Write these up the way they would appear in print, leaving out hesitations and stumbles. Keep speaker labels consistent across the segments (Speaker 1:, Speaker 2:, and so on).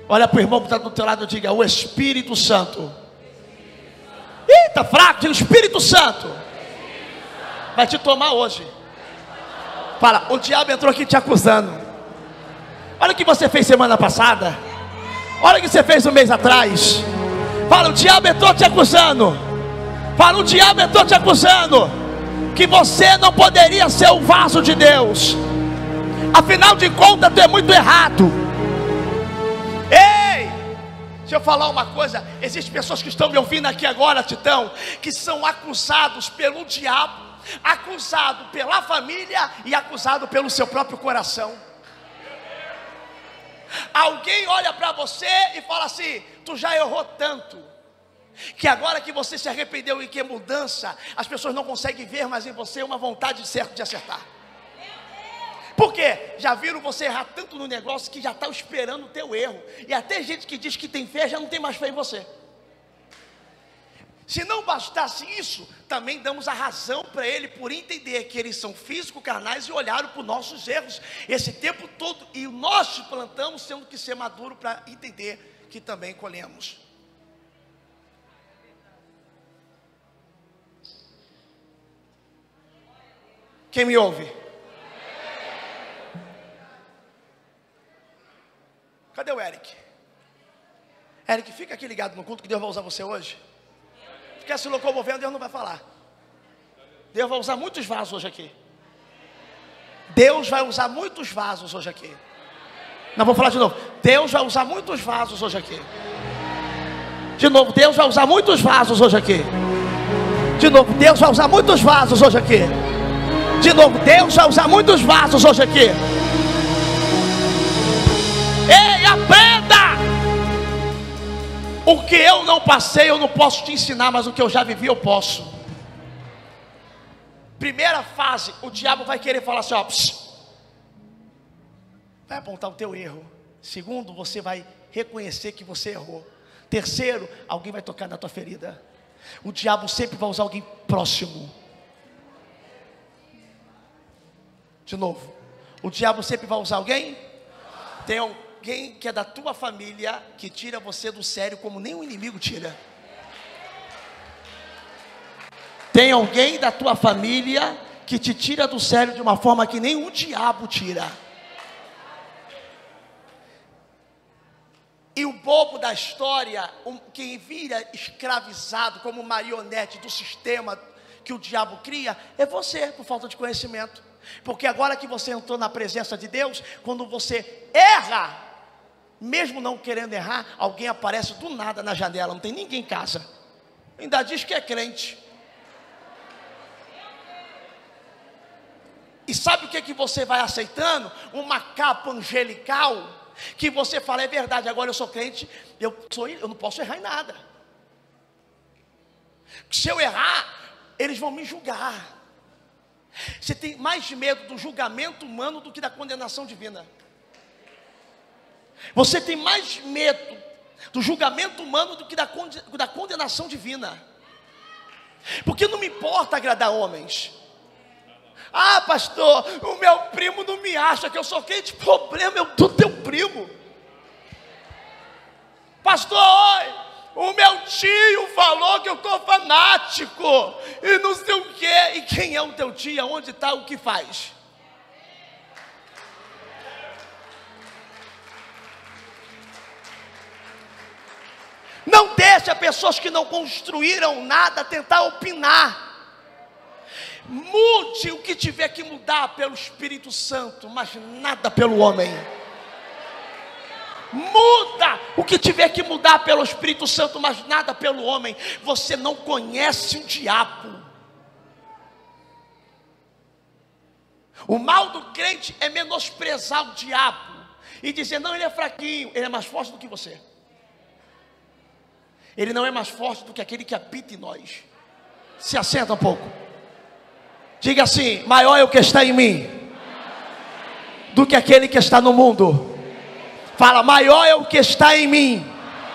Speaker 1: Olha para o irmão que está do teu lado e diga: o Espírito Santo. Ih, está fraco, diga: o Espírito Santo vai te tomar hoje. Fala: o diabo entrou aqui te acusando. Olha o que você fez semana passada. Olha o que você fez um mês atrás. Fala: o diabo entrou te acusando. Fala: o diabo entrou te acusando que você não poderia ser o vaso de Deus. Afinal de contas, tu é muito errado. Ei, deixa eu falar uma coisa. Existem pessoas que estão me ouvindo aqui agora, Titão, que são acusados pelo diabo, acusado pela família e acusado pelo seu próprio coração. Alguém olha para você e fala assim: tu já errou tanto, que agora que você se arrependeu e que é mudança, as pessoas não conseguem ver mais em você uma vontade de acertar. Por quê? Já viram você errar tanto no negócio que já está esperando o teu erro. E até gente que diz que tem fé já não tem mais fé em você. Se não bastasse isso, também damos a razão para ele por entender que eles são físico-carnais e olharam para os nossos erros esse tempo todo. E nós plantamos tendo que ser maduro para entender que também colhemos. Quem me ouve? Cadê o Eric? Eric, fica aqui ligado no culto que Deus vai usar você hoje. Fica se locomovendo, Deus não vai falar. Deus vai usar muitos vasos hoje aqui. Deus vai usar muitos vasos hoje aqui. Não, vou falar de novo. Deus vai usar muitos vasos hoje aqui. De novo, Deus vai usar muitos vasos hoje aqui. De novo, Deus vai usar muitos vasos hoje aqui. De novo, Deus vai usar muitos vasos hoje aqui. Ei, aprenda! O que eu não passei eu não posso te ensinar, mas o que eu já vivi eu posso. Primeira fase, o diabo vai querer falar assim, ó, pss, vai apontar o teu erro. Segundo, você vai reconhecer que você errou. Terceiro, alguém vai tocar na tua ferida. O diabo sempre vai usar alguém próximo. De novo, o diabo sempre vai usar alguém. Tem alguém que é da tua família que tira você do sério como nenhum inimigo tira. Tem alguém da tua família que te tira do sério de uma forma que nenhum diabo tira. E o bobo da história, quem vira escravizado como marionete do sistema que o diabo cria, é você, por falta de conhecimento. Porque agora que você entrou na presença de Deus, quando você erra, mesmo não querendo errar, alguém aparece do nada na janela, não tem ninguém em casa, ainda diz que é crente. E sabe o que você vai aceitando? Uma capa angelical, que você fala, é verdade, agora eu sou crente, eu não posso errar em nada. Se eu errar, eles vão me julgar. Você tem mais medo do julgamento humano do que da condenação divina. Você tem mais medo do julgamento humano do que da condenação divina. Porque não me importa agradar homens. Ah, pastor, o meu primo não me acha que eu sou crente. Problema é do teu primo. Pastor, o meu tio falou que eu estou fanático e não sei o quê. E quem é o teu tio? Onde está? O que faz? Não deixa pessoas que não construíram nada tentar opinar. Mude o que tiver que mudar pelo Espírito Santo, mas nada pelo homem. Muda o que tiver que mudar pelo Espírito Santo, mas nada pelo homem. Você não conhece o diabo. O mal do crente é menosprezar o diabo e dizer, não, ele é fraquinho, ele é mais forte do que você. Ele não é mais forte do que aquele que habita em nós. Se assenta um pouco. Diga assim, maior é o que está em mim do que aquele que está no mundo. Fala, maior é o que está em mim.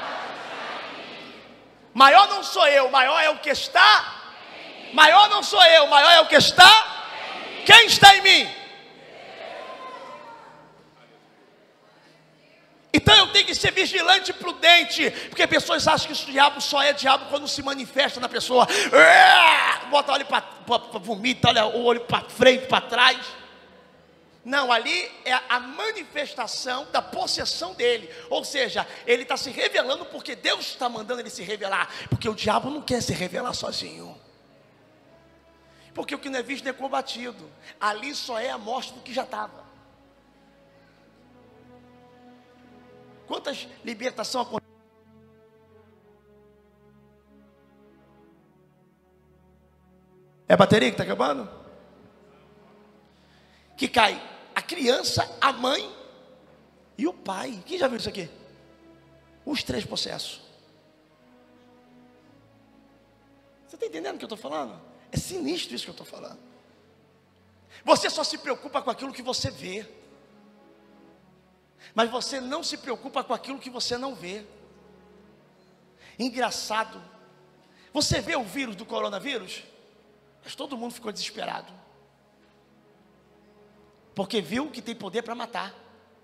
Speaker 1: Maior não sou eu, maior é o que está. Maior não sou eu, maior é o que está. Quem está em mim? Então eu tem que ser vigilante e prudente, porque pessoas acham que o diabo só é diabo quando se manifesta na pessoa. Bota o olho para vomita, olha o olho para frente, para trás. Não, ali é a manifestação da possessão dele. Ou seja, ele está se revelando porque Deus está mandando ele se revelar. Porque o diabo não quer se revelar sozinho. Porque o que não é visto não é combatido. Ali só é a mostra do que já estava. Quantas libertações acontecem? É a bateria que está acabando? Que cai a criança, a mãe e o pai. Quem já viu isso aqui? Os 3 possessos. Você está entendendo o que eu estou falando? É sinistro isso que eu estou falando. Você só se preocupa com aquilo que você vê, mas você não se preocupa com aquilo que você não vê. Engraçado. Você vê o vírus do coronavírus? Mas todo mundo ficou desesperado, porque viu que tem poder para matar.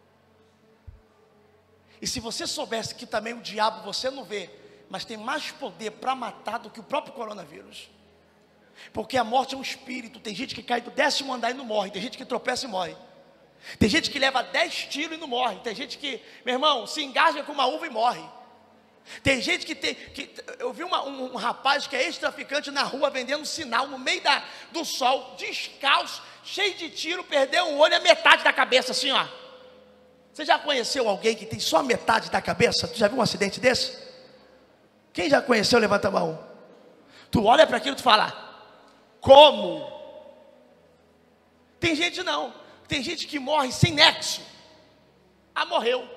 Speaker 1: E se você soubesse que também o diabo você não vê, mas tem mais poder para matar do que o próprio coronavírus. Porque a morte é um espírito. Tem gente que cai do 10º andar e não morre. Tem gente que tropeça e morre. Tem gente que leva 10 tiros e não morre. Tem gente que, meu irmão, se engasga com uma uva e morre. Tem gente eu vi um rapaz que é ex-traficante na rua vendendo sinal no meio do sol, descalço, cheio de tiro, perdeu um olho, a metade da cabeça, assim, ó. Você já conheceu alguém que tem só metade da cabeça? Tu já viu um acidente desse? Quem já conheceu, levanta a mão. Tu olha para aquilo e tu fala, como? Tem gente não. Tem gente que morre sem nexo. Ah, morreu.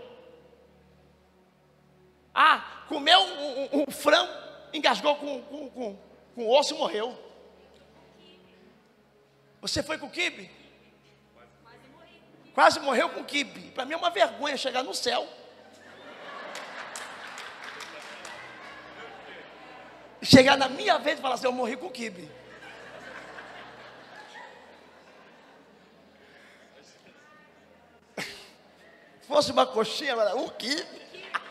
Speaker 1: Ah, comeu um frango, engasgou com osso e morreu. Você foi com o quibe? Quase morreu com o quibe. Para mim é uma vergonha chegar no céu chegar na minha vez e falar assim, eu morri com o quibe. Se fosse uma coxinha, era um quibe.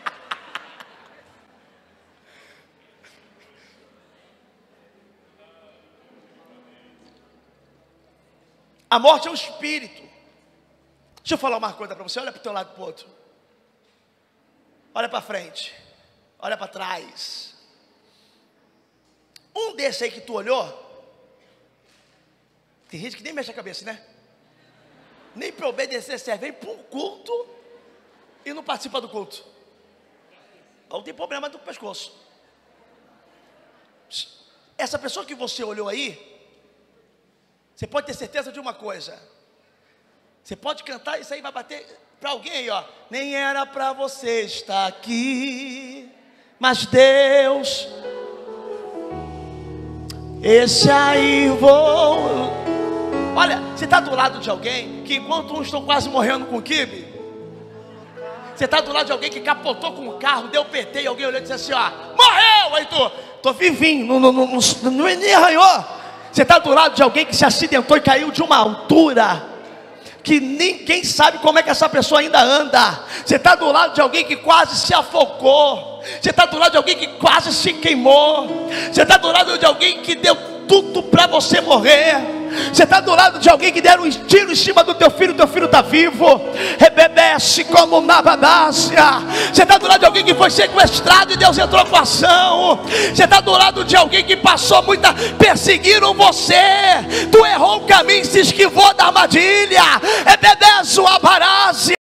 Speaker 1: A morte é um espírito. Deixa eu falar uma coisa para você. Olha para o teu lado e para o outro. Olha para frente. Olha para trás. Um desse aí que tu olhou. Tem gente que nem mexe a cabeça, né? Nem para obedecer serve. Vem para um culto e não participa do culto. Ou tem problema do pescoço. Essa pessoa que você olhou aí, você pode ter certeza de uma coisa. Você pode cantar e isso aí vai bater para alguém aí, ó. Nem era para você estar aqui, mas Deus, esse aí vou. Olha, você está do lado de alguém que enquanto uns estão quase morrendo com o quibe, você está do lado de alguém que capotou com o carro, deu PT e alguém olhou e disse assim, ó, morreu! Aí tô vivinho, não nem arranhou. Você está do lado de alguém que se acidentou e caiu de uma altura que ninguém sabe como é que essa pessoa ainda anda. Você está do lado de alguém que quase se afogou. Você está do lado de alguém que quase se queimou. Você está do lado de alguém que deu tudo para você morrer. Você está do lado de alguém que deram um tiro em cima do teu filho está vivo. Rebebece como nabadácia. Você está do lado de alguém que foi sequestrado e Deus entrou com ação. Você está do lado de alguém que passou muita. Perseguiram você. Tu errou o caminho, se esquivou da armadilha. Rebebece a barácia.